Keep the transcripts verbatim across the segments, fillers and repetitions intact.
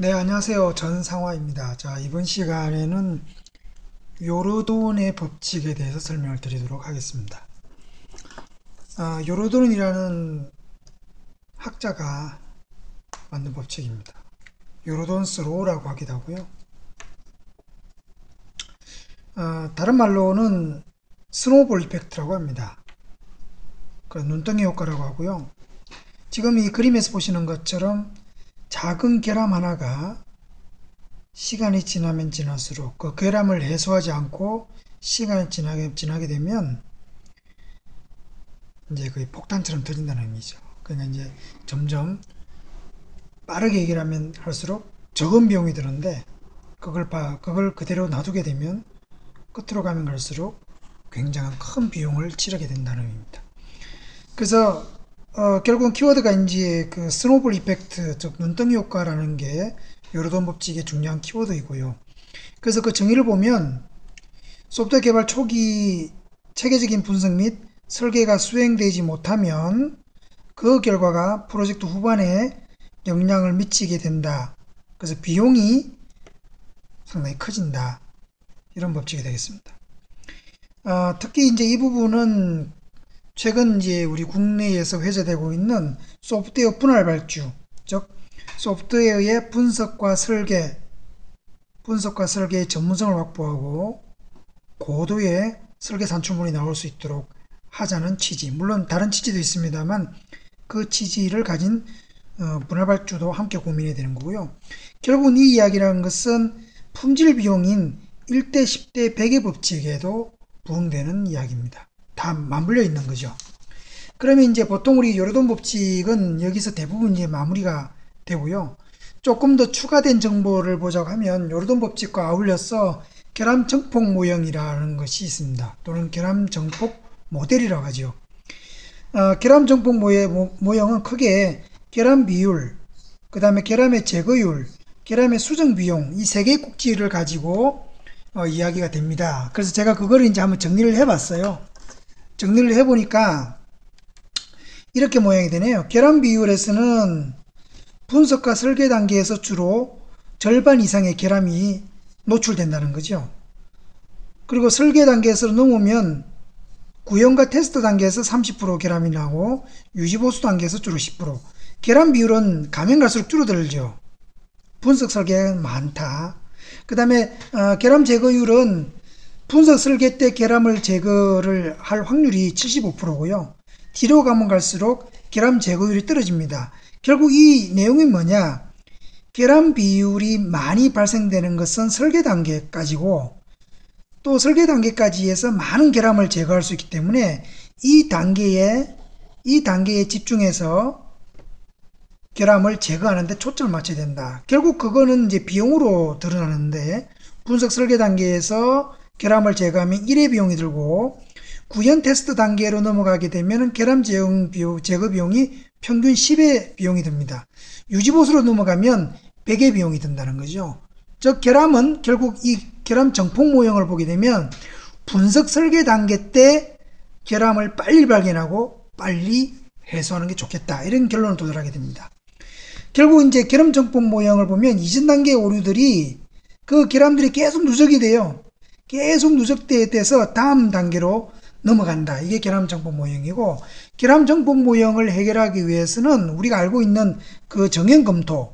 네, 안녕하세요. 전상화입니다. 자, 이번 시간에는 요르돈의 법칙에 대해서 설명을 드리도록 하겠습니다. 아, 요르돈이라는 학자가 만든 법칙입니다. 요르돈스 로우라고 하기도 하고요. 아, 다른 말로는 스노우볼 이펙트라고 합니다. 그 눈덩이 효과라고 하고요. 지금 이 그림에서 보시는 것처럼 작은 결함 하나가 시간이 지나면 지날수록 그 결함을 해소하지 않고 시간이 지나게, 지나게 되면 이제 거의 폭탄처럼 터진다는 의미죠. 그러니까 이제 점점 빠르게 해결하면 할수록 적은 비용이 드는데 그걸 봐, 그걸 그대로 놔두게 되면 끝으로 가면 갈수록 굉장한 큰 비용을 치르게 된다는 의미입니다. 그래서 어, 결국은 키워드가 이제 그 스노볼 이펙트, 즉 눈덩이 효과라는 게 요르돈 법칙의 중요한 키워드이고요. 그래서 그 정의를 보면 소프트웨어 개발 초기 체계적인 분석 및 설계가 수행되지 못하면 그 결과가 프로젝트 후반에 영향을 미치게 된다. 그래서 비용이 상당히 커진다. 이런 법칙이 되겠습니다. 어, 특히 이제 이 부분은 최근 이제 우리 국내에서 회자되고 있는 소프트웨어 분할 발주, 즉 소프트웨어의 분석과 설계, 분석과 설계의 전문성을 확보하고 고도의 설계 산출물이 나올 수 있도록 하자는 취지. 물론 다른 취지도 있습니다만 그 취지를 가진 어, 분할 발주도 함께 고민이 되는 거고요. 결국은 이 이야기라는 것은 품질 비용인 일 대 십 대 백의 법칙에도 부응되는 이야기입니다. 다 맞물려 있는 거죠. 그러면 이제 보통 우리 요르돈 법칙은 여기서 대부분 이제 마무리가 되고요. 조금 더 추가된 정보를 보자고 하면 요르돈 법칙과 아울러서 결함 정폭 모형이라는 것이 있습니다. 또는 결함 정폭 모델이라고 하죠. 어, 결함 정폭 모형, 모형은 크게 결함 비율, 그 다음에 결함의 제거율, 결함의 수정 비용 이 세 개의 꼭지를 가지고 어, 이야기가 됩니다. 그래서 제가 그거를 이제 한번 정리를 해봤어요. 정리를 해보니까 이렇게 모양이 되네요. 결함 비율에서는 분석과 설계 단계에서 주로 절반 이상의 결함이 노출된다는 거죠. 그리고 설계 단계에서 넘으면 구현과 테스트 단계에서 삼십 퍼센트 결함이 나고 유지보수 단계에서 주로 십 퍼센트. 결함 비율은 가면 갈수록 줄어들죠. 분석 설계가 많다. 그 다음에 어, 결함 제거율은 분석 설계 때 결함을 제거를 할 확률이 칠십오 퍼센트고요. 뒤로 가면 갈수록 결함 제거율이 떨어집니다. 결국 이 내용이 뭐냐? 결함 비율이 많이 발생되는 것은 설계 단계까지고 또 설계 단계까지 해서 많은 결함을 제거할 수 있기 때문에 이 단계에 이 단계에 집중해서 결함을 제거하는 데 초점을 맞춰야 된다. 결국 그거는 이제 비용으로 드러나는데 분석 설계 단계에서 결함을 제거하면 일의 비용이 들고 구현 테스트 단계로 넘어가게 되면 결함 제거 비용이 평균 십의 비용이 듭니다. 유지보수로 넘어가면 백의 비용이 든다는 거죠. 즉 결함은 결국 이 결함 정폭 모형을 보게 되면 분석 설계 단계 때 결함을 빨리 발견하고 빨리 해소하는 게 좋겠다. 이런 결론을 도달하게 됩니다. 결국 이제 결함 정폭 모형을 보면 이전 단계의 오류들이 그 결함들이 계속 누적이 돼요. 계속 누적돼서 다음 단계로 넘어간다. 이게 결함 정폭 모형이고, 결함 정폭 모형을 해결하기 위해서는 우리가 알고 있는 그 정형 검토,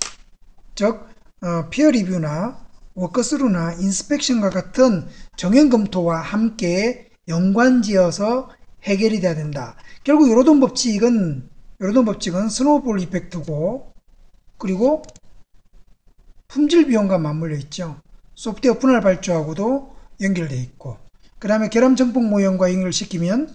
즉 어, 피어 리뷰나 워커스루나 인스펙션과 같은 정형 검토와 함께 연관지어서 해결이 돼야 된다. 결국 요르돈 법칙은 요르돈 법칙은 스노우볼 이펙트고, 그리고 품질 비용과 맞물려 있죠. 소프트웨어 분할 발주하고도 연결되어 있고, 그 다음에 결함 정폭 모형과 연결시키면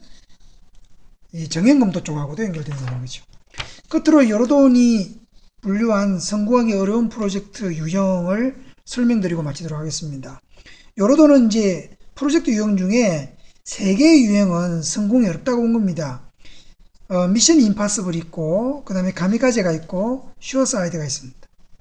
이 정형 검토 쪽하고도 연결된다는 거죠. 끝으로 요르돈이 분류한 성공하기 어려운 프로젝트 유형을 설명드리고 마치도록 하겠습니다. 요르돈은 이제 프로젝트 유형 중에 세 개의 유형은 성공이 어렵다고 본 겁니다. 어, 미션 임파서블이 있고, 그 다음에 가미가제가 있고, 슈어사이드가 있습니다.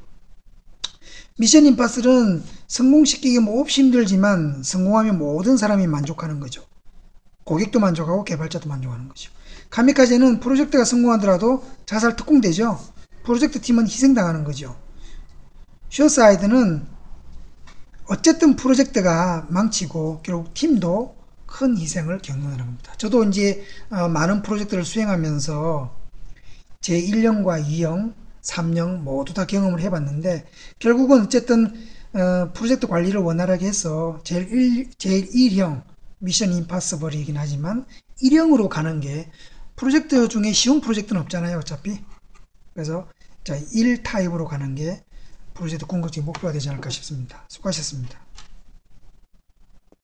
미션 임파서블은 성공시키기 몹시 힘들지만 성공하면 모든 사람이 만족하는 거죠. 고객도 만족하고 개발자도 만족하는 거죠. 가미카제는 프로젝트가 성공하더라도 자살 특공대죠. 프로젝트 팀은 희생당하는 거죠. 슈어사이드는 어쨌든 프로젝트가 망치고 결국 팀도 큰 희생을 겪는 겁니다. 저도 이제 어, 많은 프로젝트를 수행하면서 제일 형과 이 형, 삼 형 모두 다 경험을 해봤는데 결국은 어쨌든 어, 프로젝트 관리를 원활하게 해서 제일 일, 제일 일 형 미션 임파서블이긴 하지만 일 형으로 가는 게 프로젝트 중에 쉬운 프로젝트는 없잖아요, 어차피. 그래서 자, 일 타입으로 가는 게 프로젝트 궁극적인 목표가 되지 않을까 싶습니다. 수고하셨습니다.